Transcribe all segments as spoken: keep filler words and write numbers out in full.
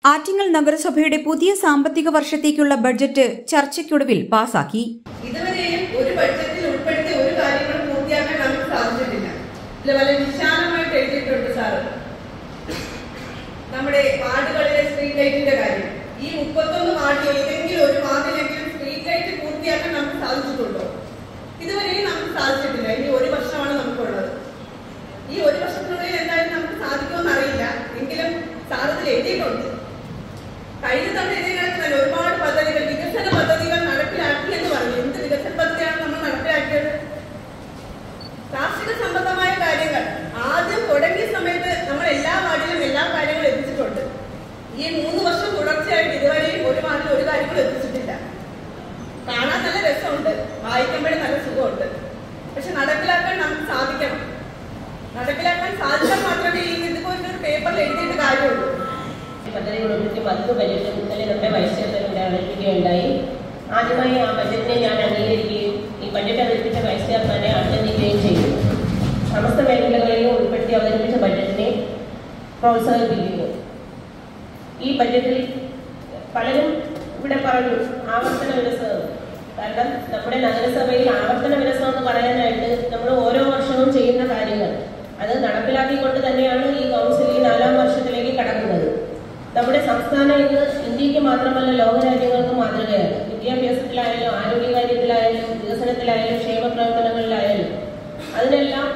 ആറ്റിങ്ങൽ നഗരസഭയുടെ പുതിയ സാമ്പത്തിക വർഷത്തേക്കുള്ള ബഡ്ജറ്റ് ചർച്ചയ്ക്കൊടുവിൽ പാസാക്കി. ഇതുവരെയും ഒരു ബഡ്ജറ്റിൽ ഉൾപ്പെടുത്തിയ ഒരു കാര്യങ്ങൾ പൂർത്തിയാക്കാൻ നമുക്ക് സാധിച്ചിട്ടില്ല. ഇതിൽ വളരെ വിശാലമായിട്ട് എഴുതിയിട്ടുണ്ട് സാറ്. നമ്മുടെ വാർഡുകളിലെ സ്ട്രീറ്റ് ലൈറ്റിന്റെ കാര്യം, ഈ മുപ്പത്തൊന്ന് വാർഡിൽ ഏതെങ്കിലും ഒരു വാർഡിലെങ്കിലും സ്ട്രീറ്റ് ലൈറ്റ് പൂർത്തിയാക്കാൻ നമുക്ക് സാധിച്ചിട്ടുണ്ടോ? ഇതുവരെയും നമുക്ക് സാധിച്ചിട്ടില്ല. ഇനി ഒരു വർഷമാണ് നമുക്കുള്ളത്. ഈ ഒരു വർഷത്തിനുള്ളിൽ എന്തായാലും നമുക്ക് സാധിക്കുമെന്ന് അറിയില്ല. എങ്കിലും സാർ ഇതിൽ എഴുതിയിട്ടുണ്ട്. കഴിഞ്ഞ തവണ ഇതേ കണക്കിൽ ഒരുപാട് പദ്ധതികൾ, വികസന പദ്ധതികൾ നടപ്പിലാക്കി എന്ന് പറഞ്ഞു. എന്ത് വികസന പദ്ധതിയാണ് നമ്മൾ നടപ്പിലാക്കിയത്? കാർഷിക സംബന്ധമായ കാര്യങ്ങൾ ആദ്യം തുടങ്ങിയ സമയത്ത് നമ്മൾ എല്ലാ വാർഡിലും എല്ലാ കാര്യങ്ങളും എത്തിച്ചിട്ടുണ്ട്. ഈ മൂന്ന് വർഷം തുടർച്ചയായിട്ട് ഇതുവരെയും ഒരു വാർഡിൽ ഒരു കാര്യങ്ങളും എത്തിച്ചിട്ടില്ല. കാണാൻ നല്ല രസമുണ്ട്, വായിക്കുമ്പോഴും നല്ല സുഖമുണ്ട്. പക്ഷെ നടപ്പിലാക്കാൻ നമുക്ക് സാധിക്കണം. നടപ്പിലാക്കാൻ സാധിച്ചാൽ മാത്രമേ ഈ ഇതുപോലൊരു പേപ്പറിൽ എഴുതിയിട്ട് കാര്യമുള്ളൂ. പദ്ധതികളൊക്കെ പത്ത് ബജറ്റ് ഇന്നലെ നമ്മുടെ വൈസ് ചെയർമാൻ അവതരിപ്പിക്കുകയുണ്ടായി. ആദ്യമായി ആ ബജറ്റിനെ ഞാൻ അംഗീകരിക്കുകയും ഈ ബജറ്റ് അവതരിപ്പിച്ച വൈസ് ചെയർമാനെ അഭിനന്ദിക്കുകയും ചെയ്തു. സമസ്ത മേഖലകളിലും ഉൾപ്പെടുത്തി അവതരിപ്പിച്ച ബജറ്റിനെ പ്രോത്സാഹിപ്പിക്കുന്നു. ഈ ബജറ്റിൽ പലരും ഇവിടെ പറഞ്ഞു ആവർത്തന വികസനം. കാരണം നമ്മുടെ നഗരസഭയിൽ ആവർത്തന വികസനം എന്ന് പറയാനായിട്ട് നമ്മൾ ഓരോ വർഷവും ചെയ്യുന്ന കാര്യങ്ങൾ അത് നടപ്പിലാക്കിക്കൊണ്ട് തന്നെയാണ് ഈ കൗൺസിൽ ഈ നാലാം വർഷത്തിലേക്ക് കടക്കുന്നത്. നമ്മുടെ സംസ്ഥാനം ഇന്ന് ഇന്ത്യക്ക് മാത്രമല്ല ലോകരാജ്യങ്ങൾക്ക് മാതൃകയാണ്. വിദ്യാഭ്യാസത്തിലായാലും ആരോഗ്യകാര്യത്തിലായാലും വികസനത്തിലായാലും ക്ഷേമ പ്രവർത്തനങ്ങളിലായാലും അതിനെല്ലാം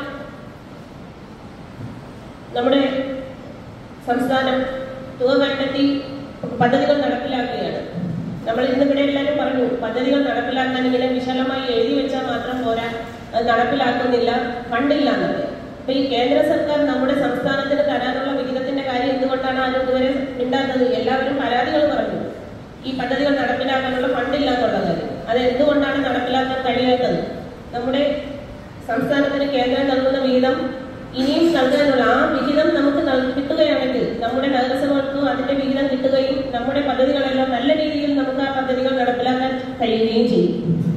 നമ്മുടെ സംസ്ഥാനം തുക കണ്ടെത്തി പദ്ധതികൾ നടപ്പിലാക്കുകയാണ്. നമ്മൾ ഇന്നിവിടെ എല്ലാവരും പറഞ്ഞു പദ്ധതികൾ നടപ്പിലാക്കാൻ ഇങ്ങനെ വിശാലമായി എഴുതി വെച്ചാൽ മാത്രം പോരാ, അത് നടപ്പിലാക്കുന്നില്ല, ഫണ്ടില്ല എന്നൊക്കെ. അപ്പൊ ഈ കേന്ദ്ര സർക്കാർ നമ്മുടെ സംസ്ഥാനത്തിന് തരാനുള്ള വിഹിതത്തിന്റെ കാര്യം എന്തുകൊണ്ടാണ് ആരും ഇതുവരെ മിണ്ടാത്തത്? എല്ലാവരും പരാതികൾ പറഞ്ഞു ഈ പദ്ധതികൾ നടപ്പിലാക്കാനുള്ള ഫണ്ടില്ല എന്നുള്ള കാര്യം. അത് എന്തുകൊണ്ടാണ് നടപ്പിലാക്കാൻ കഴിയാത്തത്? നമ്മുടെ സംസ്ഥാനത്തിന് കേന്ദ്രം നൽകുന്ന വിഹിതം ഇനിയും നൽകാനുള്ള ആ വിഹിതം നമുക്ക് കിട്ടുകയാണെങ്കിൽ നമ്മുടെ നഗരസഭകൾക്ക് അതിന്റെ വിഹിതം കിട്ടുകയും നമ്മുടെ പദ്ധതികളെല്ലാം നല്ല രീതിയിൽ നമുക്ക് ആ പദ്ധതികൾ നടപ്പിലാക്കാൻ കഴിയുകയും ചെയ്യും.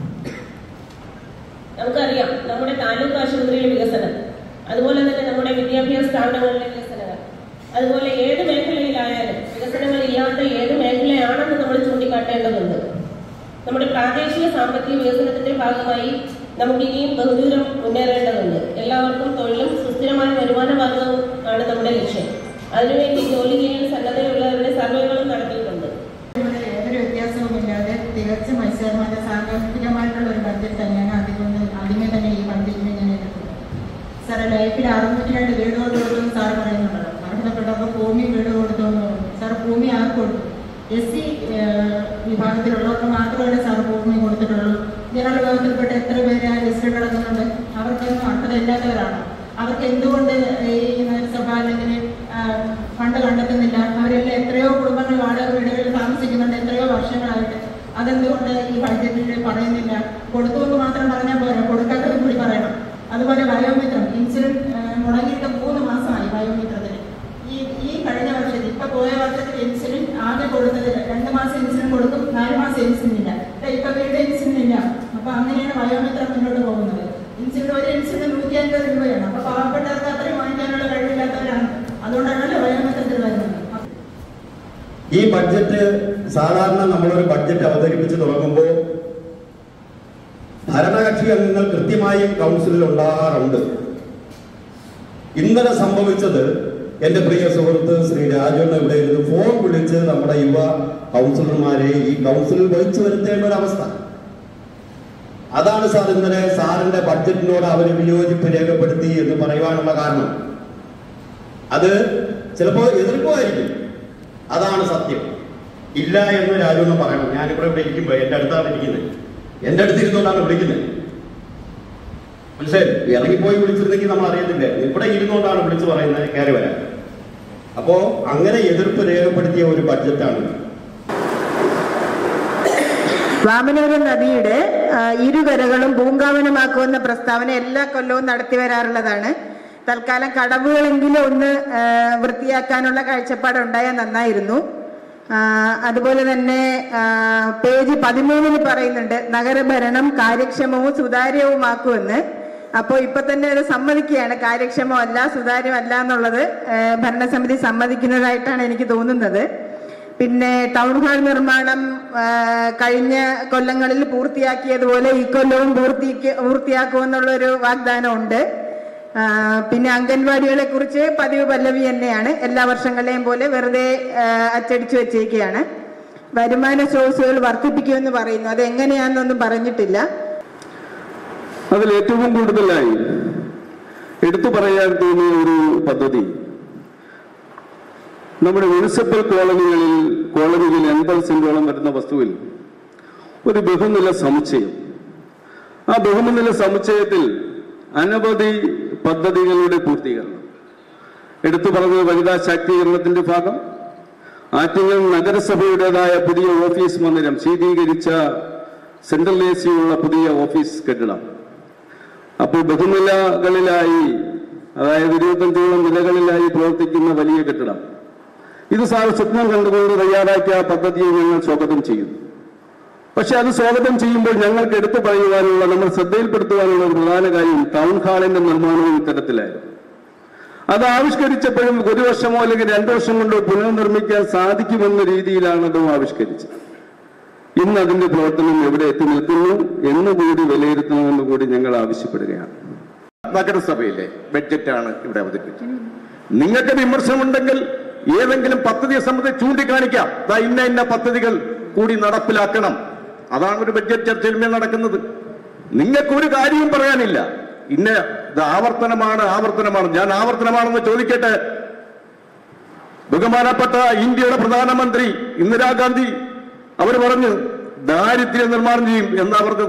നമുക്കറിയാം നമ്മുടെ താലൂക്ക് ആശുപത്രിയിലെ വികസനം, അതുപോലെ തന്നെ നമ്മുടെ വിദ്യാഭ്യാസ സ്ഥാപനങ്ങളിലെ വികസനങ്ങൾ, അതുപോലെ ഏത് മേഖലയിലായാലും വികസനങ്ങൾ ഇല്ലാത്ത ഏത് മേഖലയാണെന്ന് നമ്മൾ ചൂണ്ടിക്കാട്ടേണ്ടതുണ്ട്. നമ്മുടെ പ്രാദേശിക സാമ്പത്തിക വികസനത്തിന്റെ ഭാഗമായി നമുക്ക് ഇനിയും ബഹുദൂരം മുന്നേറേണ്ടതുണ്ട്. എല്ലാവർക്കും തൊഴിലും സുസ്ഥിരമായ വരുമാന മാർഗവും ആണ് നമ്മുടെ ലക്ഷ്യം. അതിനുവേണ്ടി ജോലി ചെയ്യാൻ സന്നദ്ധയുള്ളവരുടെ സർവേകളും നടത്തിയിട്ടുണ്ട്. ഏതൊരു വ്യത്യാസവുമില്ലാതെ തികച്ചും മത്സരമായ സാങ്കേതികമായിട്ടുള്ള ഒരു ബഡ്ജറ്റ് തന്നെയാണ് അതുകൊണ്ട് ആദ്യമേ തന്നെ ഈ ബഡ്ജറ്റിനെ ഞാൻ എടുക്കുന്നത്. സാറ് ലൈഫിൽ അറുന്നൂറ്റി രണ്ട് വീട് കൊണ്ട് കൊടുത്തു സാറ് പറയുന്നുണ്ടല്ലോ. അർഹതപ്പെട്ടവർക്ക് ഭൂമി വീട് കൊടുത്തു എന്ന് പറഞ്ഞു. സാറ് ഭൂമി ആർക്ക് കൊടുത്തു? എസ് സി വിഭാഗത്തിലുള്ളവർക്ക് മാത്രമേ സാറ് ഭൂമി കൊടുത്തിട്ടുള്ളൂ. ജനറൽ വിഭാഗത്തിൽപ്പെട്ട എത്ര പേര് ആ ലിസ്റ്റിൽ കിടക്കുന്നുണ്ട്? അവർക്കൊന്നും അർഹതയില്ലാത്തവരാണ്. അവർക്ക് എന്തുകൊണ്ട് ഈ നഗരസഭ അല്ലെങ്കിൽ ഫണ്ട് കണ്ടെത്തുന്നില്ല? അവരെല്ലാം എത്രയോ കുടുംബങ്ങൾ വാടക വീടുകളിൽ താമസിക്കുന്നുണ്ട് എത്രയോ വർഷങ്ങളായിട്ട്. അതെന്തുകൊണ്ട് ഈ ബഡ്ജറ്റിൽ പറയുന്നില്ല? കൊടുത്തുകൊണ്ട് മാത്രം പറഞ്ഞാൽ പോരാ, കൊടുക്കാത്തതും കൂടി പറയണം. അതുപോലെ ബയോമെട്രം ഇൻസുലിൻ മുടങ്ങിയിട്ട് മൂന്ന് മാസമായി ബയോമെട്രത്തിന്. ഈ ഈ കഴിഞ്ഞ വർഷത്തിൽ ഇപ്പൊ പോയ വർഷത്തിൽ ഇൻസുലിൻ ആകെ കൊടുത്തത് രണ്ട് മാസം ഇൻസുലിൻ കൊടുക്കും, നാല് മാസം ഇൻസുലിൻ ഇല്ല. ഇപ്പൊ വീട് ഇൻസുലിൻ ഇല്ല. അപ്പൊ അങ്ങനെയാണ് ബയോമെട്രം മുന്നോട്ട് പോകുന്നത്. ഇൻസുലിൻ ഒരു ഇൻസുലിൻ നൂറ്റി അൻപത് രൂപയാണ്. അപ്പൊ പാവപ്പെട്ടവർക്ക് അത്രയും വാങ്ങിക്കാനുള്ള കഴിവില്ലാത്തവരാണ്. അതുകൊണ്ടാണല്ലോ ബയോമെട്രത്തിൽ വരുന്നത്. ഈ ബഡ്ജറ്റ് സാധാരണ നമ്മളൊരു ബഡ്ജറ്റ് അവതരിപ്പിച്ച് തുടങ്ങുമ്പോൾ ഭരണകക്ഷി അംഗങ്ങൾ കൃത്യമായും കൗൺസിലിൽ ഉണ്ടാകാറുണ്ട്. ഇന്നലെ സംഭവിച്ചത് എന്റെ പ്രിയ സുഹൃത്ത് ശ്രീ രാജുവിനെ ഇവിടെ ഇരുന്ന് ഫോൺ വിളിച്ച് നമ്മുടെ യുവ കൗൺസിലർമാരെ ഈ കൗൺസിലിൽ വിളിച്ചു വരുത്തേണ്ട ഒരു അവസ്ഥ. അതാണ് സാർ ഇന്നലെ സാറിന്റെ ബഡ്ജറ്റിനോട് അവർ വിയോജിപ്പ് രേഖപ്പെടുത്തി എന്ന് പറയുവാനുള്ള കാരണം. അത് ചിലപ്പോൾ എതിർക്കുമായിരിക്കും, അതാണ് സത്യം. ഇല്ല എന്ന് രാജുവിനെ പറയണം. ഞാനിവിടെ ഇവിടെ ഇരിക്കുമ്പോൾ എന്റെ അടുത്താണ് ഇരിക്കുന്നത്, എന്റെ അടുത്ത് ഇരുന്നുകൊണ്ടാണ് വിളിക്കുന്നത്. മനസ്സിലായി? ഇറങ്ങിപ്പോയി വിളിച്ചിരുന്നെങ്കിൽ നമ്മൾ അറിയത്തില്ല. ഇവിടെ ഇരുന്നുകൊണ്ടാണ് വിളിച്ചു പറയുന്നത് കയറി വരാൻ. അപ്പോ അങ്ങനെ എതിർപ്പ് രേഖപ്പെടുത്തിയ ഒരു ബഡ്ജറ്റാണ്. വാമനപുരം നദിയുടെ ഇരുകരകളും പൂങ്കാവനമാക്കുമെന്ന പ്രസ്താവന എല്ലാ കൊല്ലവും നടത്തി വരാറുള്ളതാണ്. തൽക്കാലം കടവുകളെങ്കിലും ഒന്ന് വൃത്തിയാക്കാനുള്ള കാഴ്ചപ്പാടുണ്ടായാൽ നന്നായിരുന്നു. അതുപോലെ തന്നെ പേജ് പതിമൂന്നിന് പറയുന്നുണ്ട് നഗരഭരണം കാര്യക്ഷമവും സുതാര്യവുമാക്കുമെന്ന്. അപ്പോൾ ഇപ്പൊ തന്നെ അത് സമ്മതിക്കുകയാണ്, കാര്യക്ഷമമല്ല സുതാര്യമല്ല എന്നുള്ളത് ഭരണസമിതി സമ്മതിക്കുന്നതായിട്ടാണ് എനിക്ക് തോന്നുന്നത്. പിന്നെ ടൗൺ ഹാൾ നിർമ്മാണം കഴിഞ്ഞ കൊല്ലങ്ങളിൽ പൂർത്തിയാക്കിയതുപോലെ ഈ കൊല്ലവും പൂർത്തി പൂർത്തിയാക്കുമെന്നുള്ളൊരു വാഗ്ദാനമുണ്ട്. പിന്നെ അംഗൻവാടികളെ കുറിച്ച് പതിവ് പല്ലവി തന്നെയാണ്, എല്ലാ വർഷങ്ങളെയും പോലെ വെറുതെ അച്ചടിച്ചു വെച്ചേക്കുകയാണ്. വരുമാന സ്രോതസ്സുകൾ വർദ്ധിപ്പിക്കുമെന്ന് പറയുന്നു, അത് എങ്ങനെയാണെന്നൊന്നും പറഞ്ഞിട്ടില്ല. അതിൽ ഏറ്റവും കൂടുതലായി എടുത്തു പറയാൻ തോന്നിയ ഒരു പദ്ധതി നമ്മുടെ മുനിസിപ്പൽ കോളനികളിൽ കോളനിയിൽ എൺപത് സെന്റോളം വരുന്ന വസ്തുവിൽ ഒരു ബഹുനില സമുച്ചയം. ആ ബഹുനില സമുച്ചയത്തിൽ അനവധി പദ്ധതികളുടെ പൂർത്തീകരണം. എടുത്തു പറഞ്ഞത് വനിതാ ശാക്തീകരണത്തിന്റെ ഭാഗം, ആറ്റിങ്ങൽ നഗരസഭയുടേതായ പുതിയ ഓഫീസ് മന്ദിരം, ശീതീകരിച്ച സെൻട്രൽ എ സി ഉള്ള പുതിയ ഓഫീസ് കെട്ടിടം. അപ്പോൾ ബഹുനിലകളിലായി, അതായത് ഇരുപത്തഞ്ചോളം നിലകളിലായി പ്രവർത്തിക്കുന്ന വലിയ കെട്ടിടം. ഇത് സാർ സ്വപ്നം കണ്ടുകൊണ്ട് തയ്യാറാക്കിയ പദ്ധതിയെ ഞങ്ങൾ സ്വാഗതം ചെയ്യുന്നു. പക്ഷെ അത് സ്വാഗതം ചെയ്യുമ്പോൾ ഞങ്ങൾക്ക് എടുത്തു പറയുവാനുള്ള, നമ്മൾ ശ്രദ്ധയിൽപ്പെടുത്തുവാനുള്ള ഒരു പ്രധാന കാര്യം ടൗൺ ഹാളിന്റെ നിർമ്മാണവും ഇത്തരത്തിലായിരുന്നു. അത് ആവിഷ്കരിച്ചപ്പോഴും ഒരു വർഷമോ അല്ലെങ്കിൽ രണ്ടു വർഷം കൊണ്ടോ പുനർനിർമ്മിക്കാൻ സാധിക്കുമെന്ന രീതിയിലാണ് അതും ആവിഷ്കരിച്ചത്. ഇന്ന് അതിന്റെ പ്രവർത്തനം എവിടെ എത്തി നിൽക്കുന്നു എന്നുകൂടി വിലയിരുത്തണമെന്ന് കൂടി ഞങ്ങൾ ആവശ്യപ്പെടുകയാണ്. നഗരസഭയിലെ ബഡ്ജറ്റാണ് ഇവിടെ അവതരിപ്പിച്ചത്. നിങ്ങൾക്ക് വിമർശനമുണ്ടെങ്കിൽ ഏതെങ്കിലും പദ്ധതിയെ സംബന്ധിച്ച് ചൂണ്ടിക്കാണിക്കാം, ഇന്ന ഇന്ന പദ്ധതികൾ കൂടി നടപ്പിലാക്കണം. അതാണ് ഒരു ബഡ്ജറ്റ് ചർച്ചയിൽ നടക്കുന്നത്. നിങ്ങൾക്ക് ഒരു കാര്യവും പറയാനില്ല. ഇന്ന ഇത് ആവർത്തനമാണ് ആവർത്തനമാണ് ഞാൻ ആവർത്തനമാണെന്ന് ചോദിക്കട്ടെ. ബഹുമാനപ്പെട്ട ഇന്ത്യയുടെ പ്രധാനമന്ത്രി ഇന്ദിരാഗാന്ധി അവർ പറഞ്ഞു ദാരിദ്ര്യ നിർമ്മാർജ്ജനം ചെയ്യും എന്നാ പറഞ്ഞു.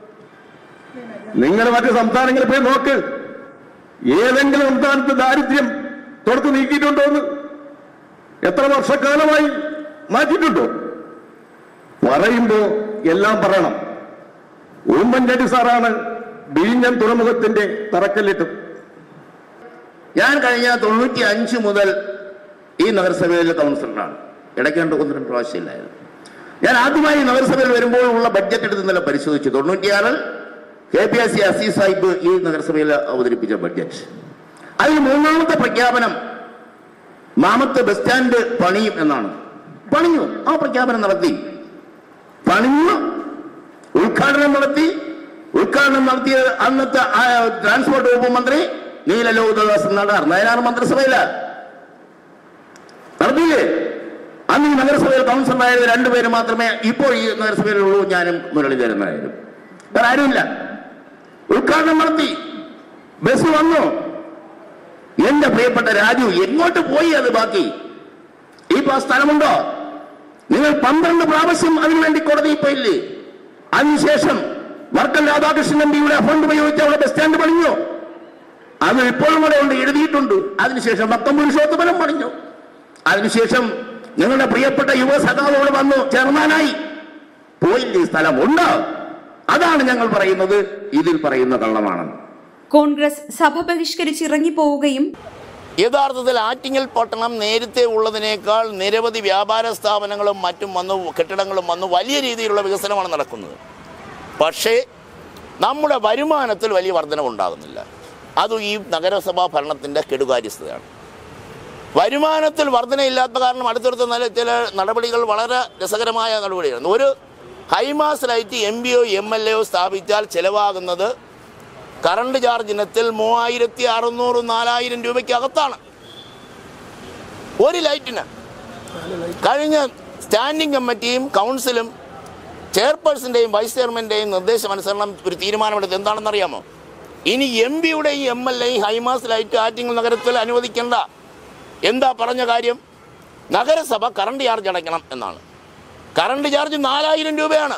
നിങ്ങൾ മറ്റു സംസ്ഥാനങ്ങളിൽ പോയി നോക്ക്, ഏതെങ്കിലും സംസ്ഥാനത്ത് ദാരിദ്ര്യം തുടർത്ത് നീക്കിയിട്ടുണ്ടോ എന്ന് എത്ര വർഷക്കാലമായി മാറ്റിയിട്ടുണ്ടോ? പറയുമ്പോ എല്ലാം പറയണം. ഉമ്മൻചാണ്ടി സാറാണ് വിഴിഞ്ഞം തുറമുഖത്തിന്റെ തറക്കല്ലിട്ടു. ഞാൻ കഴിഞ്ഞ തൊണ്ണൂറ്റി അഞ്ച് മുതൽ ഈ നഗരസഭയിലെ കൗൺസിലറാണ്. ഇടയ്ക്ക് രണ്ട് ഒന്ന് രണ്ട് പ്രാവശ്യമില്ലായിരുന്നു. ഞാൻ ആദ്യമായി നഗരസഭയിൽ വരുമ്പോൾ ഉള്ള ബഡ്ജറ്റ് എടുത്ത് ഇന്നലെ പരിശോധിച്ചു. തൊണ്ണൂറ്റിയാറിൽ K P S C Azeez Sahib ഈ നഗരസഭയിൽ അവതരിപ്പിച്ച ബഡ്ജറ്റ്. അതിൽ മൂന്നാമത്തെ പ്രഖ്യാപനം മാമത്ത് ബസ് സ്റ്റാൻഡ് പണിയും എന്നാണ്. പണിഞ്ഞു, ആ പ്രഖ്യാപനം നടത്തി. പണിഞ്ഞു, ഉദ്ഘാടനം നടത്തി. ഉദ്ഘാടനം നടത്തിയ അന്നത്തെ ട്രാൻസ്പോർട്ട് വകുപ്പ് മന്ത്രി നീല ലോഹിതദാസ് നാടാർ. നയനാർ മന്ത്രിസഭയില നടത്തിയില്ലേ? അന്ന് ഈ നഗരസഭയിൽ കൗൺസിലറായത് രണ്ടുപേര് മാത്രമേ ഇപ്പോൾ ഈ നഗരസഭയിലുള്ളൂ, ഞാനും മുരളീധരൻ നായരും. വേറെ ആരുമില്ല. ഉദ്ഘാടനം നടത്തി, ബസ് വന്നു. എന്റെ പ്രിയപ്പെട്ട രാജു എങ്ങോട്ട് പോയി? അത് ബാക്കി ഇപ്പൊ സ്ഥലമുണ്ടോ? നിങ്ങൾ പന്ത്രണ്ട് പ്രാവശ്യം അതിനുവേണ്ടി കോടതിയിൽ പോയില്ലേ? അതിനുശേഷം വർക്കൽ രാധാകൃഷ്ണൻ എം പിയുടെ ഫണ്ട് ഉപയോഗിച്ച് അവിടെ ബസ് സ്റ്റാൻഡ് പണിഞ്ഞു. അത് ഇപ്പോഴും കൂടെ ഉണ്ട്, എഴുതിയിട്ടുണ്ട്. അതിനുശേഷം ഭക്തം പുരുഷോത്തമനം പണിഞ്ഞു. അതിനുശേഷം നിങ്ങളുടെ പ്രിയപ്പെട്ട യുവ സഖാവോട് വന്നു ചെയർമാനായി. പോയില്ലേ? സ്ഥലം ഉണ്ടോ? അതാണ് ഞങ്ങൾ പറയുന്നത്. ഇതിൽ പറയുന്ന കള്ളമാണെന്ന്. കോൺഗ്രസ് സഭ ബഹിഷ്കരിച്ച് ഇറങ്ങിപ്പോവുകയും യഥാർത്ഥത്തിൽ ആറ്റിങ്ങൽ പട്ടണം നേരത്തെ ഉള്ളതിനേക്കാൾ നിരവധി വ്യാപാര സ്ഥാപനങ്ങളും മറ്റും വന്നു, കെട്ടിടങ്ങളും വന്നു, വലിയ രീതിയിലുള്ള വികസനമാണ് നടക്കുന്നത്. പക്ഷേ നമ്മുടെ വരുമാനത്തിൽ വലിയ വർധനവുണ്ടാകുന്നില്ല. അതും ഈ നഗരസഭാ ഭരണത്തിൻ്റെ കെടുകാര്യസ്ഥതയാണ്. വരുമാനത്തിൽ വർധനയില്ലാത്ത കാരണം അടുത്തടുത്ത നല്ല ചില നടപടികൾ വളരെ രസകരമായ നടപടിയാണ്. ഒരു ഹൈമാസ് ലൈറ്റ് എം പിയോ എം എൽ എയോ സ്ഥാപിച്ചാൽ ചിലവാകുന്നത് കറണ്ട് ചാർജ് ഇനത്തിൽ മൂവായിരത്തി അറുന്നൂറ് നാലായിരം രൂപയ്ക്ക് അകത്താണ് ഒരു ലൈറ്റിന്. കഴിഞ്ഞ സ്റ്റാൻഡിംഗ് കമ്മിറ്റിയും കൗൺസിലും ചെയർപേഴ്സൻ്റെയും വൈസ് ചെയർമാൻ്റെയും നിർദ്ദേശമനുസരണം ഒരു തീരുമാനമെടുത്ത് എന്താണെന്നറിയാമോ? ഇനി എം പിയുടെയും എം എൽ എയും ഹൈമാസ് ലൈറ്റ് ആറ്റിങ്ങൽ നഗരത്തിൽ അനുവദിക്കേണ്ട. എന്താ പറഞ്ഞ കാര്യം? നഗരസഭ കറണ്ട് ചാർജ് അടയ്ക്കണം എന്നാണ്. കറണ്ട് ചാർജ് നാലായിരം രൂപയാണ്.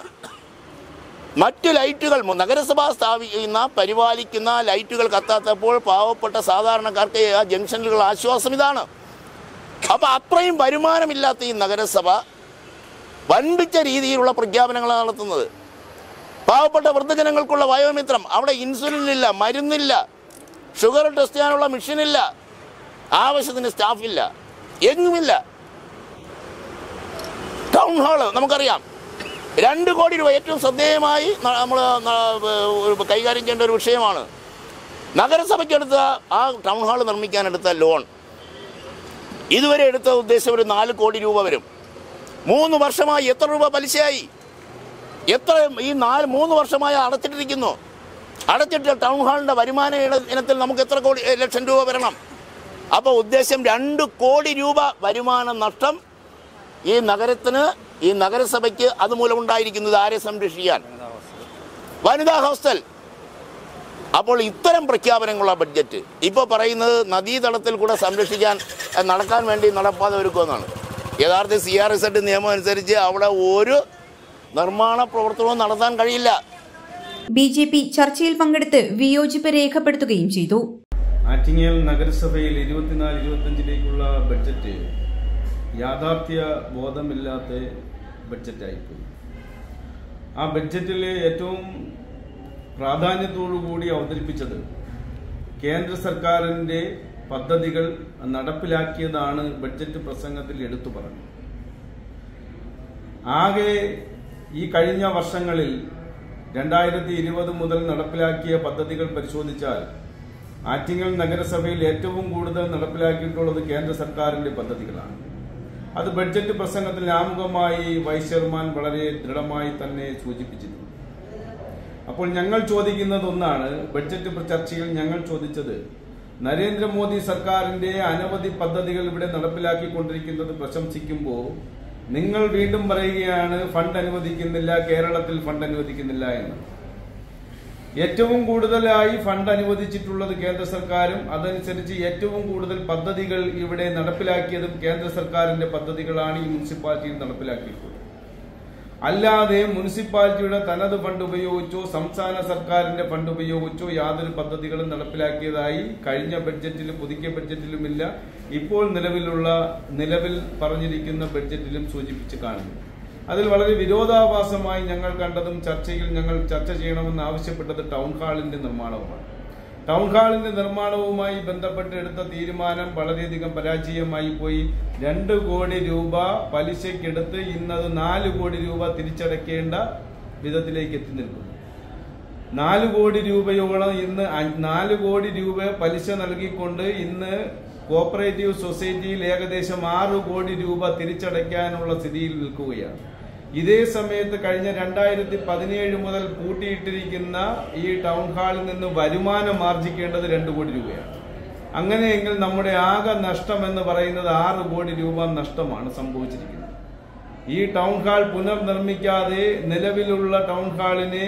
മറ്റ് ലൈറ്റുകൾ നഗരസഭ സ്ഥാപിക്കുന്ന പരിപാലിക്കുന്ന ലൈറ്റുകൾ കത്താത്തപ്പോൾ പാവപ്പെട്ട സാധാരണക്കാർക്ക് ആ ജംഗ്ഷനുകൾ ആശ്വാസം ഇതാണ്. അപ്പം അത്രയും വരുമാനമില്ലാത്ത ഈ നഗരസഭ വൻപിച്ച രീതിയിലുള്ള പ്രഖ്യാപനങ്ങളാണ് നടത്തുന്നത്. പാവപ്പെട്ട വൃദ്ധജനങ്ങൾക്കുള്ള വയോമിത്രം, അവിടെ ഇൻസുലിൻ ഇല്ല, മരുന്നില്ല, ഷുഗർ ടെസ്റ്റ് ചെയ്യാനുള്ള മെഷീനില്ല, ആവശ്യത്തിന് സ്റ്റാഫില്ല, എങ്ങുമില്ല. ടൗൺ ഹാള് നമുക്കറിയാം, രണ്ട് കോടി രൂപ ഏറ്റവും ശ്രദ്ധേയമായി നമ്മൾ കൈകാര്യം ചെയ്യേണ്ട ഒരു വിഷയമാണ്. നഗരസഭയ്ക്കെടുത്ത ആ ടൗൺ ഹാൾ നിർമ്മിക്കാനെടുത്ത ലോൺ ഇതുവരെ എടുത്ത ഉദ്ദേശം ഒരു നാല് കോടി രൂപ വരും. മൂന്ന് വർഷമായി എത്ര രൂപ പലിശയായി? എത്ര ഈ നാല് മൂന്ന് വർഷമായി അടച്ചിട്ടിരിക്കുന്നു. അടച്ചിട്ട് ടൗൺ ഹാളിൻ്റെ വരുമാന ഇനത്തിൽ നമുക്ക് എത്ര കോടി ലക്ഷം രൂപ വരണം? അപ്പോൾ ഉദ്ദേശം രണ്ട് കോടി രൂപ വരുമാന നഷ്ടം ഈ നഗരത്തിന്, ഈ നഗരസഭയ്ക്ക് അതുമൂലം ഉണ്ടായിരിക്കുന്നത്. ആരെ സംരക്ഷിക്കാൻ? വനിതാ ഹോസ്റ്റൽ. അപ്പോൾ ഇത്തരം പ്രഖ്യാപനങ്ങളുള്ള ബഡ്ജറ്റ് ഇപ്പോൾ പറയുന്നത് നദീതടത്തിൽ കൂടെ സംരക്ഷിക്കാൻ നടക്കാൻ വേണ്ടി നടപ്പാതെ ഒരുക്കുമെന്നാണ്. യഥാർത്ഥ സി ആർ എസ് എഡ് നിയമം അനുസരിച്ച് അവിടെ ഒരു നിർമ്മാണ പ്രവർത്തനവും നടത്താൻ കഴിയില്ല. ബി ജെ പി ചർച്ചയിൽ പങ്കെടുത്ത് വിയോജിപ്പ് രേഖപ്പെടുത്തുകയും ചെയ്തു. ആറ്റിങ്ങൽ നഗരസഭയിൽ ഇരുപത്തിനാല് ഇരുപത്തഞ്ചിലേക്കുള്ള ബഡ്ജറ്റ് യാഥാർത്ഥ്യ ബോധമില്ലാത്ത ബഡ്ജറ്റായിപ്പോയി. ആ ബഡ്ജറ്റിൽ ഏറ്റവും പ്രാധാന്യത്തോടുകൂടി അവതരിപ്പിച്ചത് കേന്ദ്ര സർക്കാരിൻ്റെ പദ്ധതികൾ നടപ്പിലാക്കിയതാണ് ബഡ്ജറ്റ് പ്രസംഗത്തിൽ എടുത്തു പറഞ്ഞു. ആകെ ഈ കഴിഞ്ഞ വർഷങ്ങളിൽ രണ്ടായിരത്തി ഇരുപത് മുതൽ നടപ്പിലാക്കിയ പദ്ധതികൾ പരിശോധിച്ചാൽ ആറ്റിങ്ങൽ നഗരസഭയിൽ ഏറ്റവും കൂടുതൽ നടപ്പിലാക്കിയിട്ടുള്ളത് കേന്ദ്ര സർക്കാരിന്റെ പദ്ധതികളാണ്. അത് ബഡ്ജറ്റ് പ്രസംഗത്തിൽ ആമുഖമായി വൈസ് ചെയർമാൻ വളരെ ദൃഢമായി തന്നെ സൂചിപ്പിച്ചിട്ടുണ്ട്. അപ്പോൾ ഞങ്ങൾ ചോദിക്കുന്നത് ഒന്നാണ്, ബഡ്ജറ്റ് ചർച്ചയിൽ ഞങ്ങൾ ചോദിച്ചത്, നരേന്ദ്രമോദി സർക്കാരിന്റെ അനവധി പദ്ധതികൾ ഇവിടെ നടപ്പിലാക്കിക്കൊണ്ടിരിക്കുന്നത് പ്രശംസിക്കുമ്പോൾ നിങ്ങൾ വീണ്ടും പറയുകയാണ് ഫണ്ട് അനുവദിക്കുന്നില്ല, കേരളത്തിൽ ഫണ്ട് അനുവദിക്കുന്നില്ല എന്ന്. ഏറ്റവും കൂടുതലായി ഫണ്ട് അനുവദിച്ചിട്ടുള്ളത് കേന്ദ്ര സർക്കാരും അതനുസരിച്ച് ഏറ്റവും കൂടുതൽ പദ്ധതികൾ ഇവിടെ നടപ്പിലാക്കിയതും കേന്ദ്ര സർക്കാരിന്റെ പദ്ധതികളാണ് ഈ മുനിസിപ്പാലിറ്റിയിൽ നടപ്പിലാക്കിയിട്ടുള്ളത്. അല്ലാതെ മുനിസിപ്പാലിറ്റിയുടെ തനത് ഫണ്ട് ഉപയോഗിച്ചോ സംസ്ഥാന സർക്കാരിന്റെ ഫണ്ട് ഉപയോഗിച്ചോ യാതൊരു പദ്ധതികളും നടപ്പിലാക്കിയതായി കഴിഞ്ഞ ബഡ്ജറ്റിലും പുതുക്കിയ ബഡ്ജറ്റിലുമില്ല, ഇപ്പോൾ നിലവിലുള്ള നിലവിൽ പറഞ്ഞിരിക്കുന്ന ബഡ്ജറ്റിലും സൂചിപ്പിച്ച് കാണുന്നു. അതിൽ വളരെ വിരോധാഭാസമായി ഞങ്ങൾ കണ്ടതും ചർച്ചയിൽ ഞങ്ങൾ ചർച്ച ചെയ്യണമെന്ന് ആവശ്യപ്പെട്ടത് ടൗൺ ഹാളിന്റെ നിർമ്മാണവുമാണ്. ടൗൺ ഹാളിന്റെ നിർമ്മാണവുമായി ബന്ധപ്പെട്ട് എടുത്ത തീരുമാനം വളരെയധികം പരാജയമായി പോയി. രണ്ട് കോടി രൂപ പലിശക്കെടുത്ത് ഇന്നത് നാല് കോടി രൂപ തിരിച്ചടയ്ക്കേണ്ട വിധത്തിലേക്ക് എത്തി നിൽക്കുന്നു. നാല് കോടി രൂപയോളം ഇന്ന് നാല് കോടി രൂപ പലിശ നൽകിക്കൊണ്ട് ഇന്ന് കോപ്പറേറ്റീവ് സൊസൈറ്റിയിൽ ഏകദേശം ആറ് കോടി രൂപ തിരിച്ചടയ്ക്കാനുള്ള സ്ഥിതിയിൽ നിൽക്കുകയാണ്. ഇതേ സമയത്ത് കഴിഞ്ഞ രണ്ടായിരത്തി പതിനേഴ് മുതൽ പൂട്ടിയിട്ടിരിക്കുന്ന ഈ ടൗൺ ഹാളിൽ നിന്ന് വരുമാനം ആർജിക്കേണ്ടത് രണ്ട് കോടി രൂപയാണ്. അങ്ങനെയെങ്കിൽ നമ്മുടെ ആകെ നഷ്ടം എന്ന് പറയുന്നത് ആറ് കോടി രൂപ നഷ്ടമാണ് സംഭവിച്ചിരിക്കുന്നത്. ഈ ടൗൺ ഹാൾ പുനർനിർമ്മിക്കാതെ നിലവിലുള്ള ടൗൺ ഹാളിനെ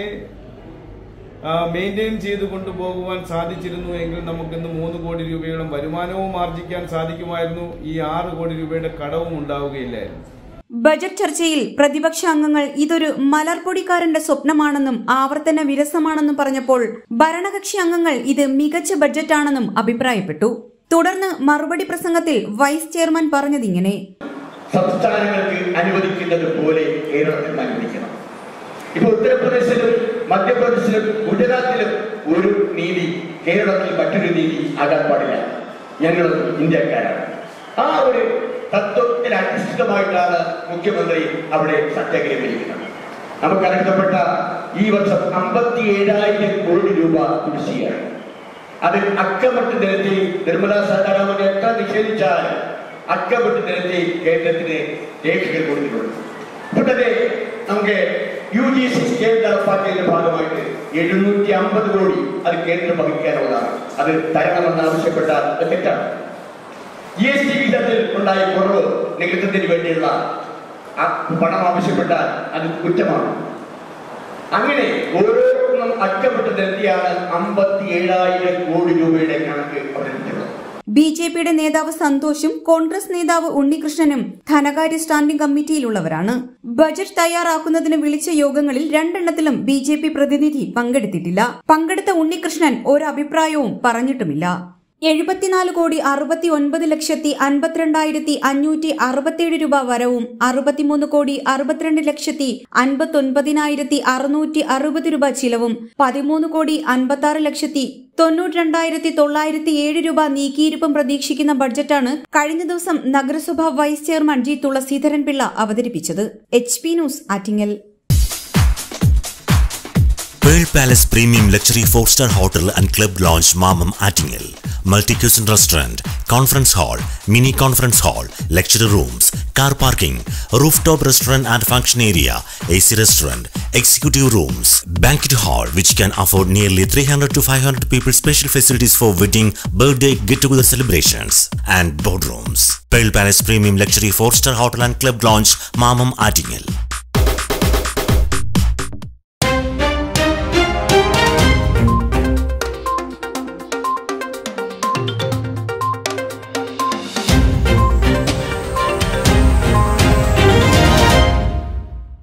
മെയിൻറ്റെയിൻ ചെയ്ത് കൊണ്ടുപോകുവാൻ സാധിച്ചിരുന്നു എങ്കിൽ നമുക്കിന്ന് മൂന്ന് കോടി രൂപയോളം വരുമാനവും ആർജിക്കാൻ സാധിക്കുമായിരുന്നു. ഈ ആറ് കോടി രൂപയുടെ കടവും ഉണ്ടാവുകയില്ലായിരുന്നു. ബജറ്റ് ചർച്ചയിൽ പ്രതിപക്ഷ അംഗങ്ങൾ ഇതൊരു മലർപ്പൊടിക്കാരന്റെ സ്വപ്നമാണെന്നും ആവർത്തന വിരസമാണെന്നും പറഞ്ഞപ്പോൾ ഭരണകക്ഷി അംഗങ്ങൾ ഇത് മികച്ച ബജറ്റാണെന്നും അഭിപ്രായപ്പെട്ടു. തുടർന്ന് മറുപടി പ്രസംഗത്തിൽ വൈസ് ചെയർമാൻ പറഞ്ഞതിങ്ങനെ: സംസ്ഥാനങ്ങൾക്ക് അനുവദിക്കുന്നത് പോലെ കേരളത്തിൽ അനുവദിക്കണം. ഇപ്പൊ ഉത്തർപ്രദേശിലും മധ്യപ്രദേശിലും ഗുജറാത്തിലും ഒരു നീതി കേരളത്തിൽ മറ്റൊരു നീതി ആകാൻ പാടില്ല. ഞങ്ങൾ ഇന്ത്യക്കാരാണ്. ആ ഒരു തത്വത്തിൽ അധിഷ്ഠിതമായിട്ടാണ് മുഖ്യമന്ത്രി അവിടെ സത്യാഗ്രഹം ഇരിക്കുന്നത്. നമുക്കറിയപ്പെട്ട ഈ വർഷം അമ്പത്തി ഏഴായിരം കോടി രൂപ കുടിശ്ശികയാണ്. അതിൽ അക്കമിട്ട് നിരത്തി നിർമ്മലാ സീതാരാമൻ എത്ര നിഷേധിച്ചാൽ അക്കമിട്ട് നിരത്തി കേന്ദ്രത്തിന് രേഖകൾ കൊടുത്തിട്ടുണ്ട്. ഇപ്പൊ തന്നെ നമുക്ക് യു ജി സി സ്കെയിൽ നടപ്പാക്കിയതിന്റെ ഭാഗമായിട്ട് എഴുന്നൂറ്റി അമ്പത് കോടി അത് കേന്ദ്രം വഹിക്കാനുള്ളതാണ്. അത് തരണമെന്ന് ആവശ്യപ്പെട്ടാൽ തെറ്റാണ്. ജി എസ് ടി വിഹിതത്തിൽ ഉണ്ടായ കുറവ് നികത്തത്തിന് വേണ്ടിയുള്ള പണം ആവശ്യപ്പെട്ടാൽ അത് കുറ്റമാണ്. അങ്ങനെ ഓരോന്നും അറ്റപ്പെട്ട് നിരത്തിയാണ് അമ്പത്തി ഏഴായിരം കോടി രൂപയുടെ കണക്ക് അവതരിപ്പിച്ചത്. ബി ജെ പിയുടെ നേതാവ് സന്തോഷും കോൺഗ്രസ് നേതാവ് ഉണ്ണികൃഷ്ണനും ധനകാര്യ സ്റ്റാൻഡിംഗ് കമ്മിറ്റിയിലുള്ളവരാണ്. ബജറ്റ് തയ്യാറാക്കുന്നതിന് വിളിച്ച യോഗങ്ങളിൽ രണ്ടെണ്ണത്തിലും ബി ജെ പി പ്രതിനിധി പങ്കെടുത്തിട്ടില്ല. പങ്കെടുത്ത ഉണ്ണികൃഷ്ണൻ ഒരഭിപ്രായവും പറഞ്ഞിട്ടുമില്ല. എഴുപത്തിനാല് കോടി അറുപത്തി ഒൻപത് ലക്ഷത്തി അൻപത്തിരണ്ടായിരത്തി അഞ്ഞൂറ്റി അറുപത്തിയേഴ് രൂപ വരവും അറുപത്തിമൂന്ന് കോടി അറുപത്തിരണ്ട് ലക്ഷത്തി അൻപത്തി ഒൻപതിനായിരത്തി അറുന്നൂറ്റി അറുപത് രൂപ ചിലവും പതിമൂന്ന് കോടി അൻപത്തി ആറ് ലക്ഷത്തി തൊണ്ണൂറ്റി രണ്ടായിരത്തി തൊള്ളായിരത്തി ഏഴ് രൂപ നീക്കിയിരിപ്പും പ്രതീക്ഷിക്കുന്ന ബഡ്ജറ്റാണ് കഴിഞ്ഞ ദിവസം നഗരസഭാ vice chairman G Thulaseedharan Pillai അവതരിപ്പിച്ചത്. H P news Attingal. Pearl Palace Premium Luxury four star Hotel and Club Lounge Mamam Attingel. Multi-cuisine restaurant, conference hall, mini conference hall, lecture rooms, car parking, rooftop restaurant and function area, A C restaurant, executive rooms, banquet hall which can afford nearly three hundred to five hundred people, special facilities for wedding, birthday, get-together celebrations, and boardrooms. Pearl Palace Premium Luxury four star Hotel and Club Lounge Mamam Attingel.